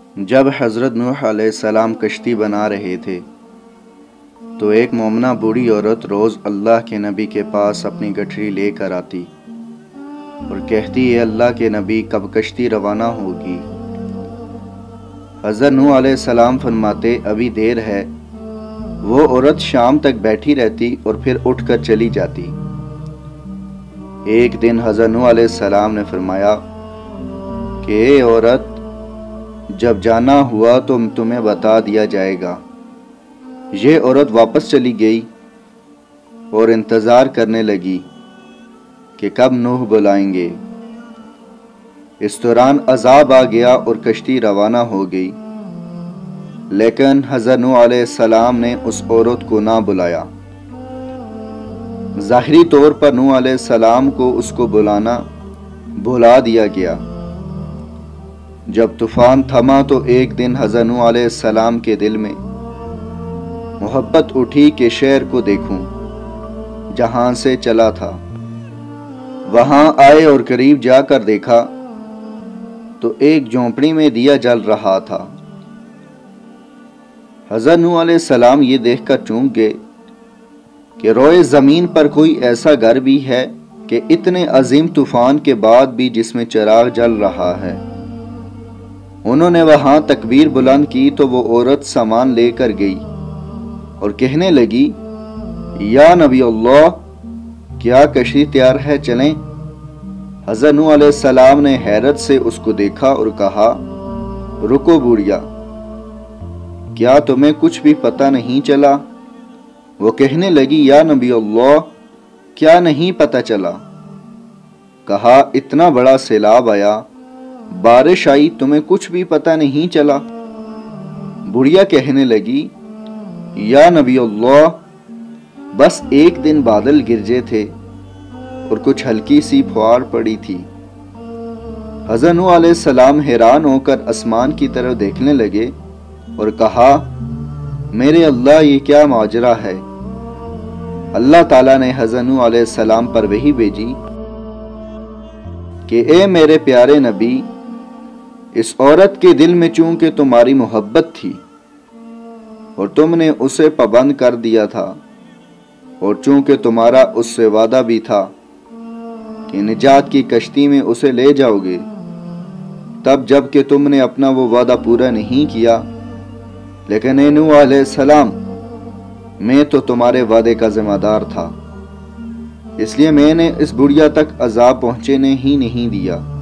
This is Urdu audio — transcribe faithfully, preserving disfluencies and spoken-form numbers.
جب حضرت نوح علیہ السلام کشتی بنا رہے تھے تو ایک مومنہ بوڑھی عورت روز اللہ کے نبی کے پاس اپنی گٹھری لے کر آتی اور کہتی ہے اللہ کے نبی کب کشتی روانہ ہوگی۔ حضرت نوح علیہ السلام فرماتے ابھی دیر ہے۔ وہ عورت شام تک بیٹھی رہتی اور پھر اٹھ کر چلی جاتی۔ ایک دن حضرت نوح علیہ السلام نے فرمایا کہ اے عورت، جب جانا ہوا تو تمہیں بتا دیا جائے گا۔ یہ عورت واپس چلی گئی اور انتظار کرنے لگی کہ کب نوح بلائیں گے۔ اس دوران عذاب آ گیا اور کشتی روانہ ہو گئی، لیکن حضرت نوح علیہ السلام نے اس عورت کو نہ بلایا۔ ظاہری طور پر نوح علیہ السلام کو اس کو بلانا بھلا دیا گیا۔ جب طوفان تھما تو ایک دن حضرت نوح علیہ السلام کے دل میں محبت اٹھی کہ شہر کو دیکھوں جہاں سے چلا تھا۔ وہاں آئے اور قریب جا کر دیکھا تو ایک جھونپڑی میں دیا جل رہا تھا۔ حضرت نوح علیہ السلام یہ دیکھ کر چونک گئے کہ روئے زمین پر کوئی ایسا گھر بھی ہے کہ اتنے عظیم طوفان کے بعد بھی جس میں چراغ جل رہا ہے۔ انہوں نے وہاں تکبیر بلند کی تو وہ عورت سامان لے کر گئی اور کہنے لگی یا نبی اللہ، کیا کشتی تیار ہے، چلیں؟ حضرت نوح علیہ السلام نے حیرت سے اس کو دیکھا اور کہا رکو بوڑھیا، کیا تمہیں کچھ بھی پتہ نہیں چلا؟ وہ کہنے لگی یا نبی اللہ، کیا نہیں پتہ چلا؟ کہا اتنا بڑا سیلاب آیا، بارش آئی، تمہیں کچھ بھی پتہ نہیں چلا؟ بڑھیا کہنے لگی یا نبی اللہ، بس ایک دن بادل گرجے تھے اور کچھ ہلکی سی پھوار پڑی تھی۔ حضرت نوح علیہ السلام حیران ہو کر آسمان کی طرف دیکھنے لگے اور کہا میرے اللہ، یہ کیا ماجرا ہے؟ اللہ تعالیٰ نے حضرت نوح علیہ السلام پر وحی بھیجی کہ اے میرے پیارے نبی، اس عورت کے دل میں چونکہ تمہاری محبت تھی اور تم نے اسے پابند کر دیا تھا، اور چونکہ تمہارا اس سے وعدہ بھی تھا کہ نجات کی کشتی میں اسے لے جاؤ گے، تب جب کہ تم نے اپنا وہ وعدہ پورا نہیں کیا، لیکن اے نوح علیہ السلام، میں تو تمہارے وعدے کا ذمہ دار تھا، اس لیے میں نے اس بڑھیا تک عذاب پہنچنے ہی نہیں دیا۔